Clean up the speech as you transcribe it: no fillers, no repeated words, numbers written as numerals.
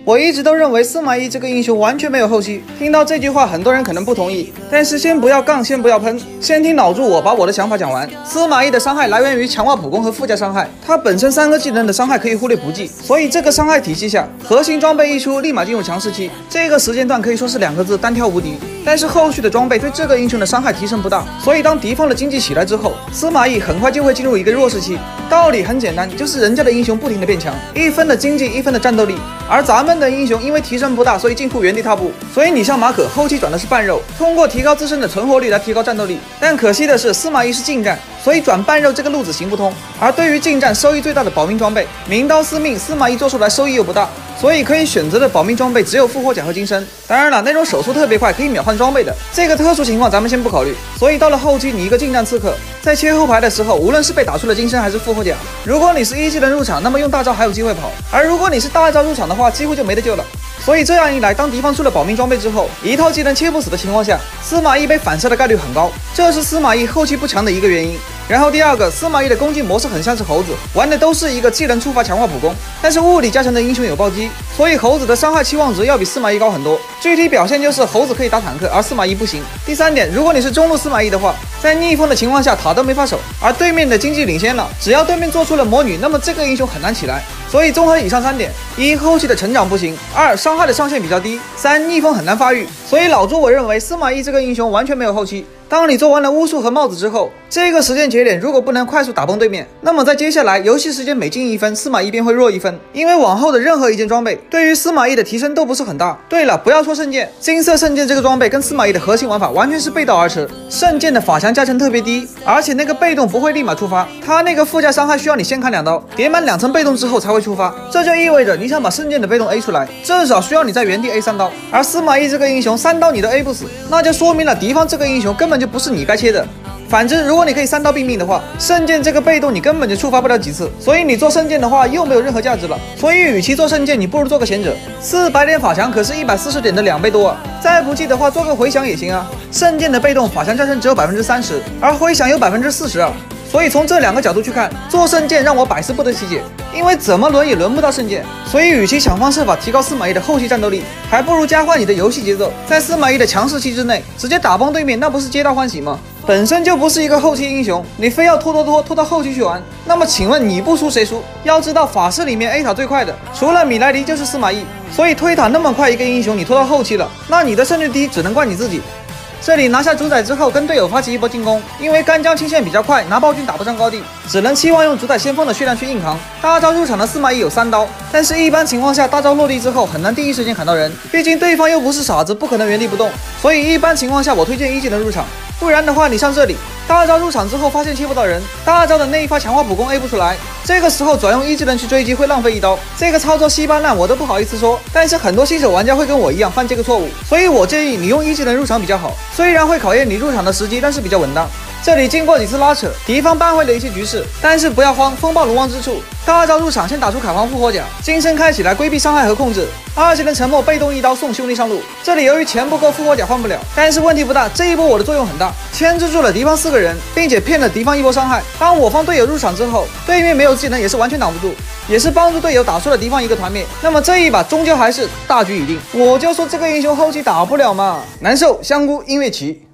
我一直都认为司马懿这个英雄完全没有后期。听到这句话，很多人可能不同意，但是先不要杠，先不要喷，先听老朱我把我的想法讲完。司马懿的伤害来源于强化普攻和附加伤害，他本身3个技能的伤害可以忽略不计，所以这个伤害体系下，核心装备一出，立马进入强势期。这个时间段可以说是2个字：单挑无敌。但是后续的装备对这个英雄的伤害提升不大，所以当敌方的经济起来之后，司马懿很快就会进入一个弱势期。道理很简单，就是人家的英雄不停的变强，1分的经济，1分的战斗力，而咱们的英雄因为提升不大，所以近乎原地踏步。所以你像马可后期转的是半肉，通过提高自身的存活率来提高战斗力。但可惜的是，司马懿是近战，所以转半肉这个路子行不通。而对于近战收益最大的保命装备名刀司命，司马懿做出来收益又不大，所以可以选择的保命装备只有复活甲和金身。当然了，那种手速特别快可以秒换装备的，这个特殊情况咱们先不考虑。所以到了后期，你一个近战刺客在切后排的时候，无论是被打出了金身还是复活甲，如果你是1技能入场，那么用大招还有机会跑；而如果你是大招入场的话，几乎就没得救了。所以这样一来，当敌方出了保命装备之后，一套技能切不死的情况下，司马懿被反杀的概率很高，这是司马懿后期不强的一个原因。然后第二个，司马懿的攻击模式很像是猴子，玩的都是一个技能触发强化普攻，但是物理加成的英雄有暴击，所以猴子的伤害期望值要比司马懿高很多。具体表现就是猴子可以打坦克，而司马懿不行。第三点，如果你是中路司马懿的话，在逆风的情况下塔都没法守，而对面的经济领先了，只要对面做出了魔女，那么这个英雄很难起来。所以综合以上3点：1后期的成长不行，2伤害的上限比较低，3逆风很难发育。所以老朱我认为司马懿这个英雄完全没有后期。当你做完了巫术和帽子之后，这个时间节点如果不能快速打崩对面，那么在接下来游戏时间每进1分，司马懿便会弱1分，因为往后的任何一件装备对于司马懿的提升都不是很大。对了，不要说圣剑，金色圣剑这个装备跟司马懿的核心玩法完全是背道而驰。圣剑的法强加成特别低，而且那个被动不会立马触发，它那个附加伤害需要你先砍2刀，叠满2层被动之后才会触发。这就意味着你想把圣剑的被动 A 出来，至少需要你在原地 A 3刀，而司马懿这个英雄3刀你都 A 不死，那就说明了敌方这个英雄根本就不是你该切的。反之，如果你可以3刀毙命的话，圣剑这个被动你根本就触发不了几次，所以你做圣剑的话又没有任何价值了。所以与其做圣剑，你不如做个贤者。400点法强可是140点的2倍多啊！再不济的话，做个回响也行啊。圣剑的被动法强加成只有30%，而回响有40%啊。所以从这2个角度去看，做圣剑让我百思不得其解，因为怎么轮也轮不到圣剑。所以与其想方设法提高司马懿的后期战斗力，还不如加快你的游戏节奏，在司马懿的强势期之内直接打崩对面，那不是皆大欢喜吗？本身就不是一个后期英雄，你非要拖到后期去玩，那么请问你不输谁输？要知道法师里面 A 塔最快的除了米莱狄就是司马懿，所以推塔那么快一个英雄你拖到后期了，那你的胜率低只能怪你自己。这里拿下主宰之后，跟队友发起一波进攻，因为干将清线比较快，拿暴君打不上高地，只能期望用主宰先锋的血量去硬扛。大招入场的司马懿有3刀，但是一般情况下大招落地之后很难第一时间砍到人，毕竟对方又不是傻子，不可能原地不动，所以一般情况下我推荐1技能入场。不然的话，你像这里大招入场之后发现切不到人，大招的那一发强化普攻 A 不出来，这个时候转用1技能去追击会浪费1刀，这个操作稀巴烂我都不好意思说，但是很多新手玩家会跟我一样犯这个错误，所以我建议你用1技能入场比较好，虽然会考验你入场的时机，但是比较稳当。这里经过几次拉扯，敌方扳回了一些局势，但是不要慌，风暴龙王之处，大招入场先打出凯皇复活甲，金身开起来规避伤害和控制，2技能沉默被动1刀送兄弟上路。这里由于钱不够，复活甲换不了，但是问题不大，这一波我的作用很大，牵制住了敌方4个人，并且骗了敌方一波伤害。当我方队友入场之后，对面没有技能也是完全挡不住，也是帮助队友打出了敌方一个团灭。那么这一把终究还是大局已定，我就说这个英雄后期打不了嘛。难受，香菇音乐起。